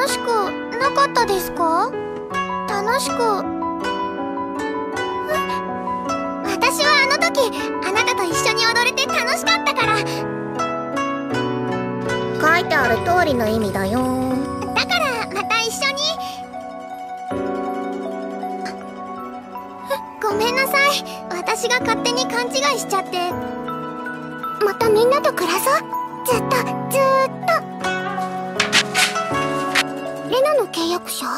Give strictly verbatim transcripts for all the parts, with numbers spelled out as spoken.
楽しくなかったですか？楽しく。私はあの時あなたと一緒に踊れて楽しかったから。書いてある通りの意味だよ。だからまた一緒に。ごめんなさい、私が勝手に勘違いしちゃって。またみんなと暮らそう、ずっとずーっと。レナの契約者？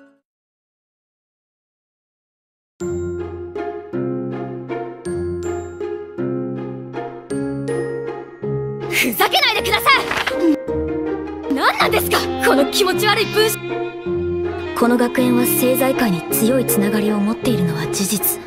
ふざけないでください。何なんですかこの気持ち悪い分子。この学園は政財界に強いつながりを持っているのは事実。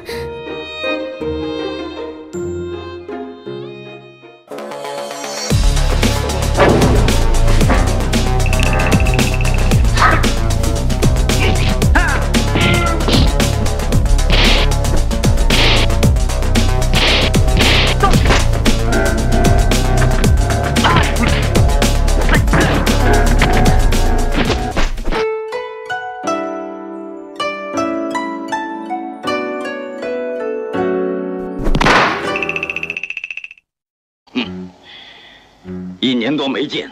一年多没见。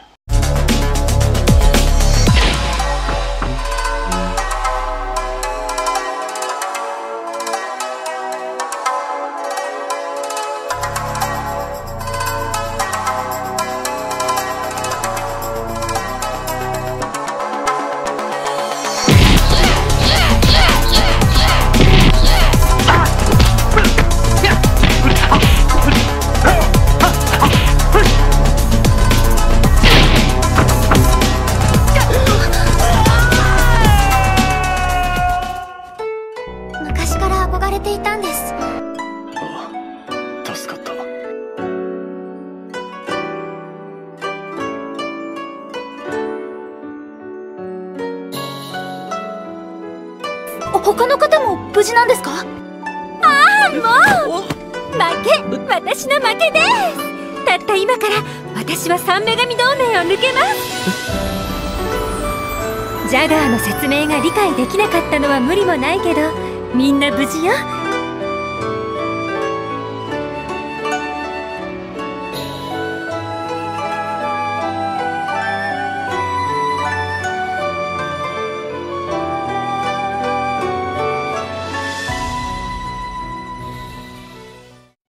憧れていたんです。 ああ、助かった。 他の方も無事なんですか？ああ、もう負け、私の負けです。たった今から私は三女神同盟を抜けます。ジャガーの説明が理解できなかったのは無理もないけど、みんな無事よ。